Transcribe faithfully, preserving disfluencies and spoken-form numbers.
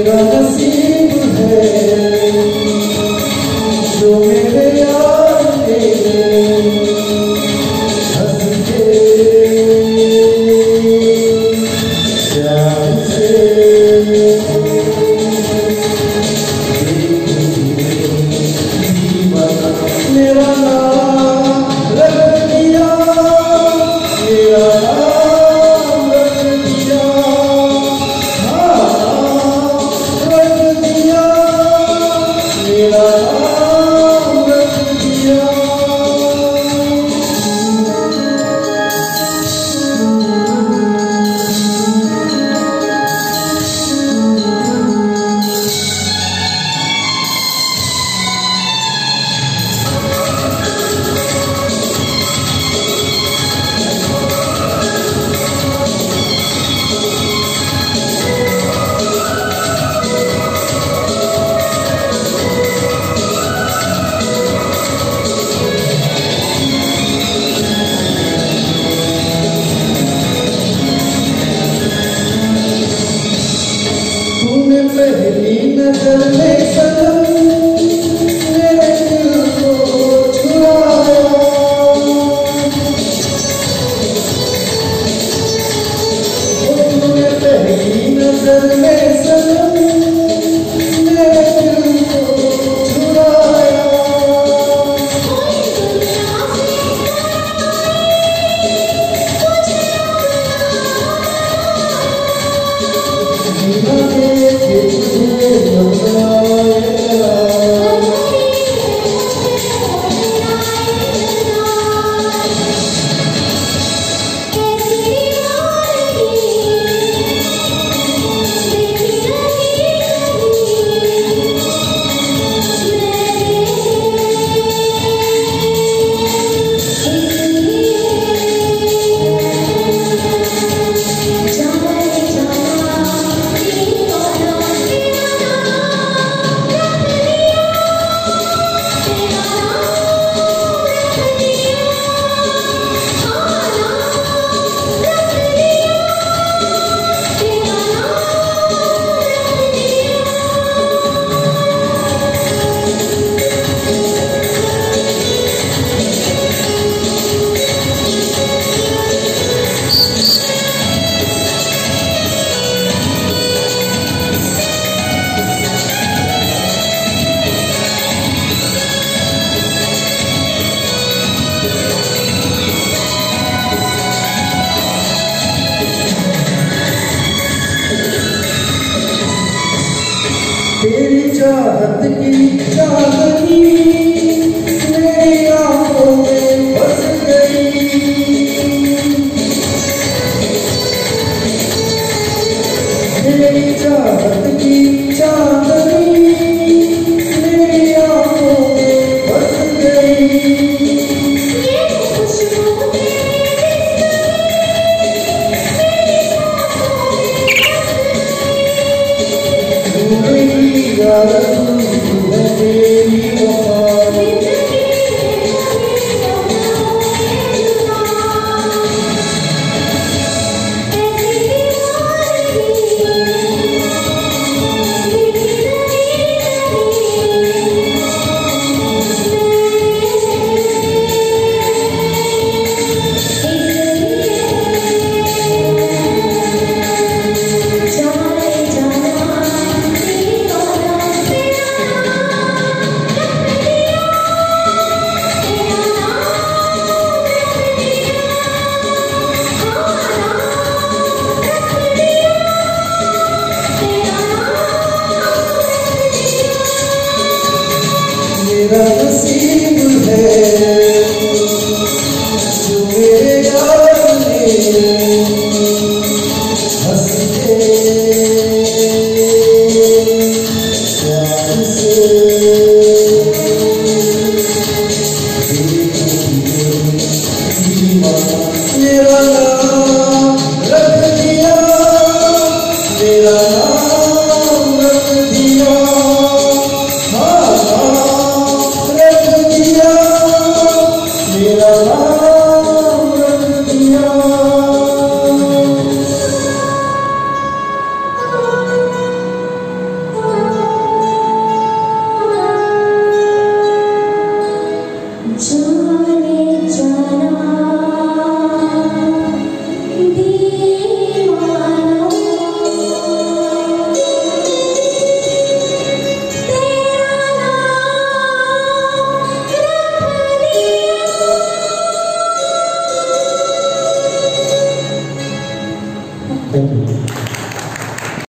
मेरा नसीब है जो मेरे यार ने हंस के प्यार से मेरा नाम रख दिया, मेरा नाम रख दिया, हाँ रख दिया, मेरा नाम रख दिया। पहली नजर में सनम मेरे दिल को छुड़ाया, तूने पहली नजर में सनम मेरे दिल को छुड़ाया। तेरी चाहत की चांदनी मेरी आंखों में बस गई, तेरी चाहत की चांदनी मेरी आंखों में बस गई। मेरा नसीब है जो मेरे यार ने हंस के प्यार से मेरा नाम